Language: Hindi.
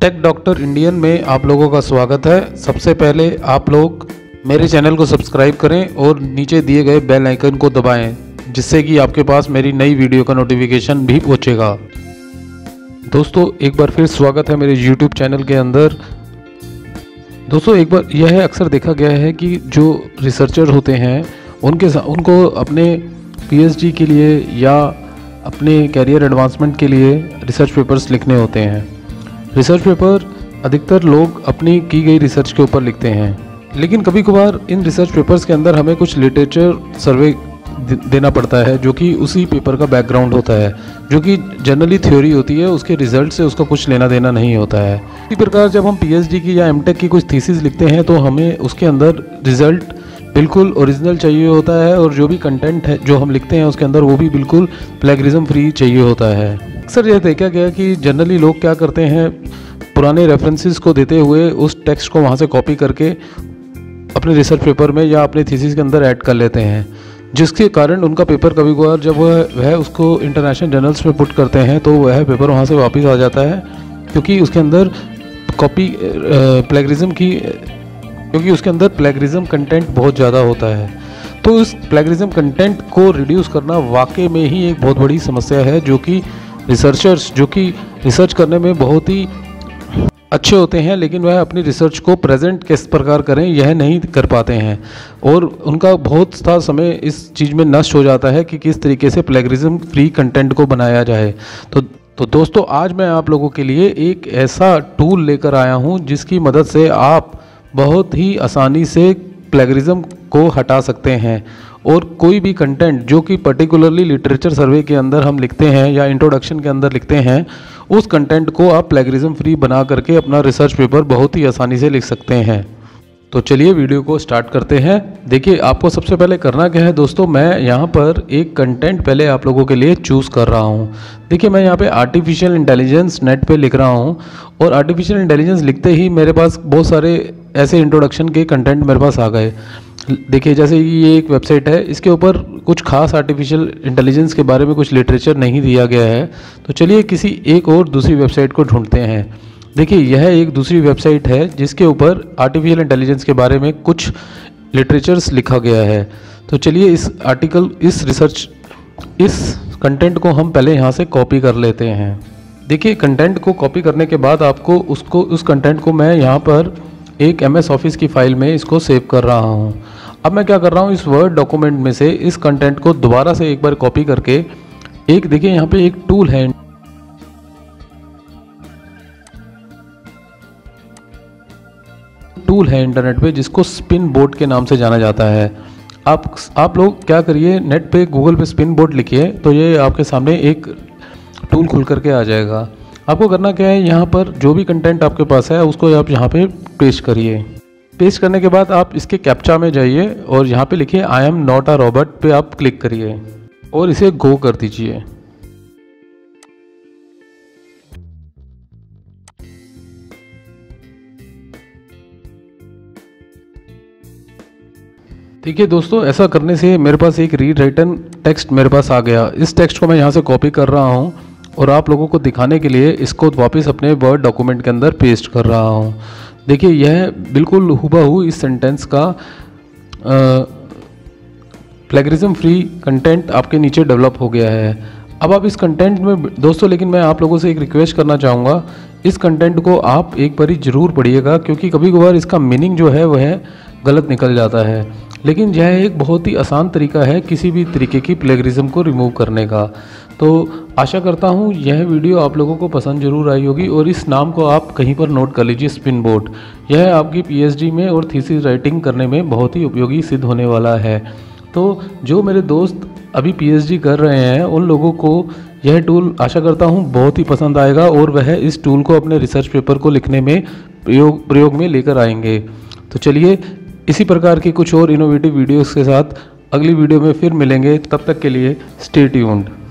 टेक डॉक्टर इंडियन में आप लोगों का स्वागत है। सबसे पहले आप लोग मेरे चैनल को सब्सक्राइब करें और नीचे दिए गए बेल आइकन को दबाएं, जिससे कि आपके पास मेरी नई वीडियो का नोटिफिकेशन भी पहुंचेगा। दोस्तों एक बार फिर स्वागत है मेरे YouTube चैनल के अंदर। दोस्तों एक बार यह अक्सर देखा गया है कि जो रिसर्चर होते हैं उनको अपने PhD के लिए या अपने कैरियर एडवांसमेंट के लिए रिसर्च पेपर्स लिखने होते हैं। रिसर्च पेपर अधिकतर लोग अपनी की गई रिसर्च के ऊपर लिखते हैं, लेकिन कभी कभार इन रिसर्च पेपर्स के अंदर हमें कुछ लिटरेचर सर्वे देना पड़ता है, जो कि उसी पेपर का बैकग्राउंड होता है, जो कि जनरली थ्योरी होती है, उसके रिजल्ट से उसका कुछ लेना देना नहीं होता है। इसी प्रकार जब हम PhD की या MTech की कुछ थीसिस लिखते हैं तो हमें उसके अंदर रिजल्ट बिल्कुल ओरिजिनल चाहिए होता है, और जो भी कंटेंट है जो हम लिखते हैं उसके अंदर वो भी बिल्कुल प्लेगरिज्म फ्री चाहिए होता है। अक्सर यह देखा गया कि जनरली लोग क्या करते हैं, पुराने रेफरेंसेस को देते हुए उस टेक्स्ट को वहाँ से कॉपी करके अपने रिसर्च पेपर में या अपने थीसिस के अंदर ऐड कर लेते हैं, जिसके कारण उनका पेपर कभी कभार जब वह उसको इंटरनेशनल जर्नल्स में पुट करते हैं तो वह पेपर वहाँ से वापस आ जाता है, क्योंकि उसके अंदर प्लेगरिज्म कंटेंट बहुत ज़्यादा होता है। तो इस प्लेगरिज्म कंटेंट को रिड्यूस करना वाकई में ही एक बहुत बड़ी समस्या है, जो कि रिसर्चर्स जो कि रिसर्च करने में बहुत ही अच्छे होते हैं, लेकिन वह अपनी रिसर्च को प्रेजेंट किस प्रकार करें यह नहीं कर पाते हैं, और उनका बहुत सा समय इस चीज़ में नष्ट हो जाता है कि किस तरीके से प्लेगरिज्म फ्री कंटेंट को बनाया जाए। तो दोस्तों आज मैं आप लोगों के लिए एक ऐसा टूल लेकर आया हूं जिसकी मदद से आप बहुत ही आसानी से प्लेगरिज्म को हटा सकते हैं, और कोई भी कंटेंट जो कि पर्टिकुलरली लिटरेचर सर्वे के अंदर हम लिखते हैं या इंट्रोडक्शन के अंदर लिखते हैं, उस कंटेंट को आप प्लेगरिज्म फ्री बना करके अपना रिसर्च पेपर बहुत ही आसानी से लिख सकते हैं। तो चलिए वीडियो को स्टार्ट करते हैं। देखिए आपको सबसे पहले करना क्या है दोस्तों, मैं यहाँ पर एक कंटेंट पहले आप लोगों के लिए चूज़ कर रहा हूँ। देखिए मैं यहाँ पे आर्टिफिशियल इंटेलिजेंस नेट पे लिख रहा हूँ, और आर्टिफिशियल इंटेलिजेंस लिखते ही मेरे पास बहुत सारे ऐसे इंट्रोडक्शन के कंटेंट मेरे पास आ गए। देखिए जैसे ये एक वेबसाइट है, इसके ऊपर कुछ खास आर्टिफिशियल इंटेलिजेंस के बारे में कुछ लिटरेचर नहीं दिया गया है। तो चलिए किसी एक और दूसरी वेबसाइट को ढूंढते हैं। देखिए यह एक दूसरी वेबसाइट है जिसके ऊपर आर्टिफिशियल इंटेलिजेंस के बारे में कुछ लिटरेचर्स लिखा गया है। तो चलिए इस कंटेंट को हम पहले यहाँ से कॉपी कर लेते हैं। देखिए कंटेंट को कॉपी करने के बाद आपको उस कंटेंट को मैं यहाँ पर एक MS ऑफिस की फाइल में इसको सेव कर रहा हूँ। अब मैं क्या कर रहा हूँ, इस वर्ड डॉक्यूमेंट में से इस कंटेंट को दोबारा से एक बार कॉपी करके देखिए यहाँ पे एक टूल है इंटरनेट पे, जिसको स्पिन बोट के नाम से जाना जाता है। आप लोग क्या करिए, नेट पे गूगल पे स्पिन बोट लिखिए तो ये आपके सामने एक टूल खुल करके आ जाएगा। आपको करना क्या है, यहाँ पर जो भी कंटेंट आपके पास है उसको आप यहाँ पे पेस्ट करिए। पेस्ट करने के बाद आप इसके कैप्चा में जाइए और यहाँ पे लिखिए I am not a robot पे आप क्लिक करिए और इसे गो कर दीजिए। देखिए दोस्तों ऐसा करने से मेरे पास एक रीड राइटन टेक्स्ट मेरे पास आ गया। इस टेक्स्ट को मैं यहाँ से कॉपी कर रहा हूँ और आप लोगों को दिखाने के लिए इसको वापस अपने वर्ड डॉक्यूमेंट के अंदर पेस्ट कर रहा हूँ। देखिए यह बिल्कुल हुबहू इस सेंटेंस का प्लेगरिज्म फ्री कंटेंट आपके नीचे डेवलप हो गया है। अब आप इस कंटेंट में दोस्तों, लेकिन मैं आप लोगों से एक रिक्वेस्ट करना चाहूँगा, इस कंटेंट को आप एक बारी ज़रूर पढ़िएगा, क्योंकि कभी कभार इसका मीनिंग जो है वह गलत निकल जाता है। लेकिन यह एक बहुत ही आसान तरीका है किसी भी तरीके की प्लेगरिज्म को रिमूव करने का। तो आशा करता हूँ यह वीडियो आप लोगों को पसंद जरूर आई होगी, और इस नाम को आप कहीं पर नोट कर लीजिए, स्पिन बोट। यह आपकी PhD में और थीसिस राइटिंग करने में बहुत ही उपयोगी सिद्ध होने वाला है। तो जो मेरे दोस्त अभी PhD कर रहे हैं उन लोगों को यह टूल आशा करता हूँ बहुत ही पसंद आएगा, और वह इस टूल को अपने रिसर्च पेपर को लिखने में प्रयोग में लेकर आएंगे। तो चलिए इसी प्रकार की कुछ और इनोवेटिव वीडियोस के साथ अगली वीडियो में फिर मिलेंगे। तब तक के लिए स्टे ट्यून्ड।